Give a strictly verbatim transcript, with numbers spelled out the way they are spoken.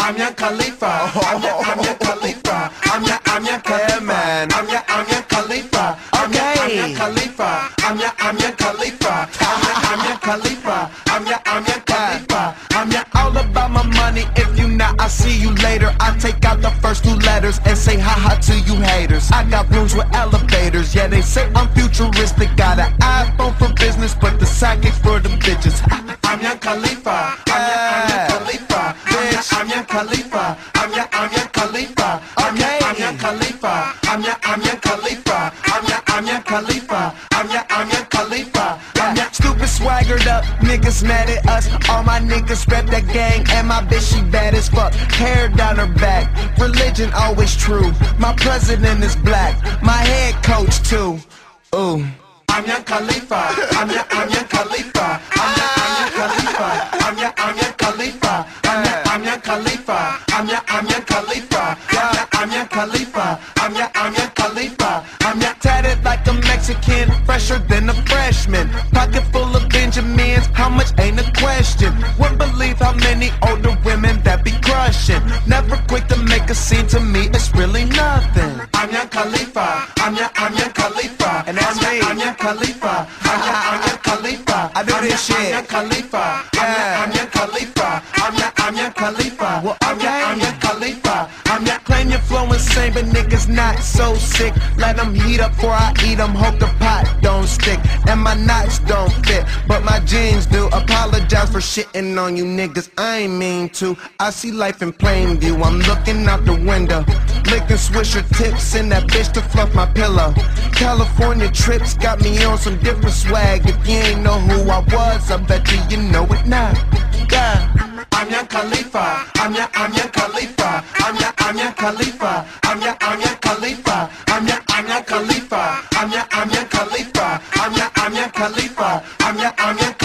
I'm your Khalifa. I'm your, I'm your Khalifa. I'm your, I'm your Khalifa. Yeah, man. I'm your, I'm your Khalifa. I'm your, I'm your Khalifa. I'm your, I'm your Khalifa. I'm your, I'm your Khalifa. I'm your, I'm your Khalifa. I'm your. All about my money. If you not, I'll see you later. I take out the first two letters and say ha ha to you haters. I got rooms with elevators. Yeah, they say I'm futuristic. Got an iPhone for business, but the sidekicks for the bitches. I'm your Khalifa. I'm your, I'm your Khalifa. I'm your, I'm your Khalifa. I'm your, I'm your Khalifa. I'm your, I'm your Khalifa. I'm your, I'm your Khalifa. I'm your, I'm your Khalifa. I'm your, I'm your Khalifa. I'm your. Stupid swaggered up, niggas mad at us. All my niggas rep that gang, and my bitch she bad as fuck. Hair down her back, religion always true. My president is black, my head coach too. Ooh. I'm your Khalifa. I'm your, I'm your Khalifa. I'm your, I'm your Khalifa. I'm your, I'm your Khalifa. I'm your, I'm your Khalifa. I'm your, I'm your Khalifa. I'm your, I'm your Khalifa. I'm your, I'm your Khalifa. I'm your. Tatted like a Mexican, fresher than a freshman. Pocket full of Benjamins, how much ain't a question. Wouldn't believe how many older women that be crushing. Never quick to make a scene, to me it's really nothing. I'm your Khalifa. I'm your, I'm your Khalifa. And that's I'm me. your, I'm your Khalifa. I'm your, I'm your Khalifa. I do I'm this your, shit. I'm your Khalifa. Yeah. I'm your, I'm your Khalifa. I'm your, I'm your Khalifa. Well, I'm your, okay. I'm your Khalifa. I'm your. Claim your flow insane, but niggas not so sick. Let them heat up before I eat them. Hope the pot don't stick and my knots don't fit, but my jeans do. Apologize for shitting on you niggas, I ain't mean to. I see life in plain view, I'm looking out the window, licking Swisher tips and that bitch to fluff my pillow. California trips got me on some different swag. If you ain't know who I was, I bet you you know it now. Yeah. I'm your Khalifa. I'm your, I'm your Khalifa. I'm your, I'm your Khalifa. I'm your, I'm your Khalifa. I'm your, I'm your Khalifa. I'm your, I'm your Khalifa. I'm your, I'm your Khalifa. I'm your, I'm your